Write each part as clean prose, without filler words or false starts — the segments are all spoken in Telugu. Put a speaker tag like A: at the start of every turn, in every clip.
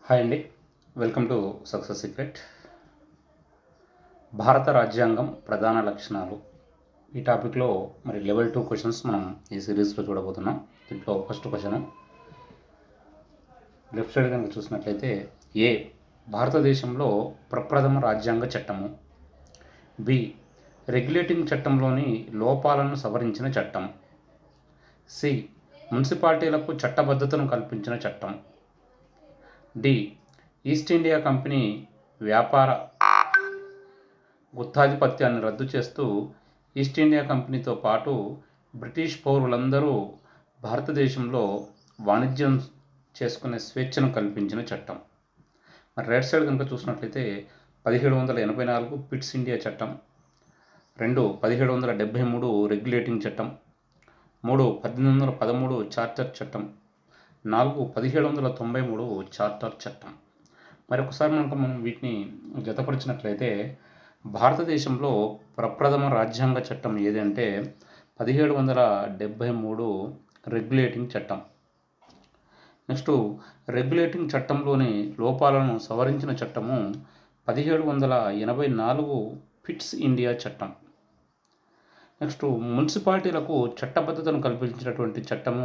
A: హాయ్ అండి, వెల్కమ్ టు సక్సెస్ సీక్రెట్. భారత రాజ్యాంగం ప్రధాన లక్షణాలు ఈ టాపిక్లో మరి లెవెల్ 2 క్వశ్చన్స్ మనం ఈ సిరీస్లో చూడబోతున్నాం. దీంట్లో ఫస్ట్ క్వశ్చన్ లెఫ్ట్ సైడ్ కనుక చూసినట్లయితే, ఏ భారతదేశంలో ప్రప్రథమ రాజ్యాంగ చట్టము, బి రెగ్యులేటింగ్ చట్టంలోని లోపాలను సవరించిన చట్టం, సి మున్సిపాలిటీలకు చట్టబద్ధతను కల్పించిన చట్టం, డి ఈస్ట్ ఇండియా కంపెనీ వ్యాపార గుత్తాధిపత్యాన్ని రద్దు చేస్తూ ఈస్ట్ ఇండియా కంపెనీతో పాటు బ్రిటిష్ పౌరులందరూ భారతదేశంలో వాణిజ్యం చేసుకునే స్వేచ్ఛను కల్పించిన చట్టం. మరి రైట్ సైడ్ కనుక చూసినట్లయితే 1784 పిట్స్ ఇండియా చట్టం, 2 1773 రెగ్యులేటింగ్ చట్టం, 3 1813 చార్టర్ చట్టం, 4 1793 చార్టర్ చట్టం. మరొకసారి మనం వీటిని జతపరిచినట్లయితే భారతదేశంలో ప్రప్రథమ రాజ్యాంగ చట్టం ఏది అంటే 1773 రెగ్యులేటింగ్ చట్టం. నెక్స్ట్ రెగ్యులేటింగ్ చట్టంలోని లోపాలను సవరించిన చట్టము 1784 పిట్స్ ఇండియా చట్టం. నెక్స్ట్ మున్సిపాలిటీలకు చట్టబద్ధతను కల్పించినటువంటి చట్టము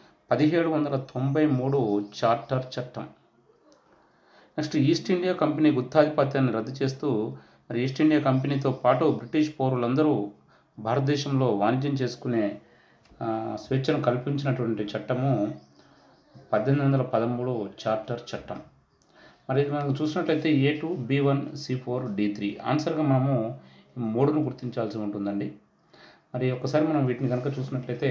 A: 1793 చార్టర్ చట్టం. నెక్స్ట్ ఈస్ట్ ఇండియా కంపెనీ గుత్తాధిపత్యాన్ని రద్దు చేస్తూ మరి ఈస్ట్ ఇండియా కంపెనీతో పాటు బ్రిటిష్ పౌరులందరూ భారతదేశంలో వాణిజ్యం చేసుకునే స్వేచ్ఛను కల్పించినటువంటి చట్టము 1813 చార్టర్ చట్టం. మరి మనం చూసినట్లయితే A2, B1, C4, D3 ఆన్సర్గా మనము 3ను గుర్తించాల్సి ఉంటుందండి. మరి ఒకసారి మనం వీటిని కనుక చూసినట్లయితే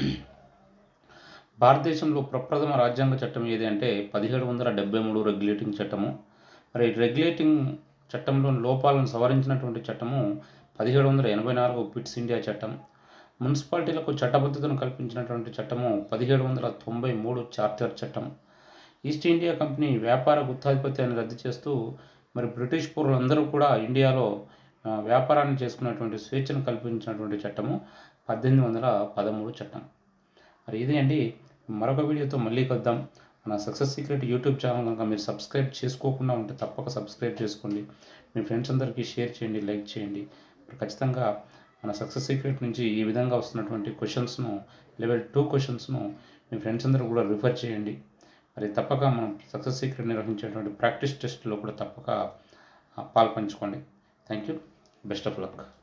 A: భారతదేశంలో ప్రప్రథమ రాజ్యాంగ చట్టం ఏది అంటే 1773 రెగ్యులేటింగ్ చట్టము. మరి రెగ్యులేటింగ్ చట్టంలోని లోపాలను సవరించినటువంటి చట్టము 1784 పిట్స్ ఇండియా చట్టం. మున్సిపాలిటీలకు చట్టబద్ధతను కల్పించినటువంటి చట్టము 1793 చార్టర్ చట్టం. ఈస్ట్ ఇండియా కంపెనీ వ్యాపార గుత్తాధిపత్యాన్ని రద్దు చేస్తూ మరి బ్రిటిష్ పౌరులందరూ కూడా ఇండియాలో వ్యాపారాన్ని చేసుకున్నటువంటి స్వేచ్ఛను కల్పించినటువంటి చట్టము 1813 చట్టం. మరి ఇదే అండి, మరొక వీడియోతో మళ్ళీ కలుద్దాం. మన సక్సెస్ సీక్రెట్ యూట్యూబ్ ఛానల్ కనుక మీరు సబ్స్క్రైబ్ చేసుకోకుండా ఉంటే తప్పక సబ్స్క్రైబ్ చేసుకోండి. మీ ఫ్రెండ్స్ అందరికీ షేర్ చేయండి, లైక్ చేయండి. ఖచ్చితంగా మన సక్సెస్ సీక్రెట్ నుంచి ఈ విధంగా వస్తున్నటువంటి క్వశ్చన్స్ను, లెవెల్ 2 క్వశ్చన్స్ను మీ ఫ్రెండ్స్ అందరూ కూడా రిఫర్ చేయండి. మరి తప్పక మనం సక్సెస్ సీక్రెట్ నిర్వహించేటువంటి ప్రాక్టీస్ టెస్ట్లో కూడా తప్పక పాల్పంచుకోండి. Thank you. Best of luck.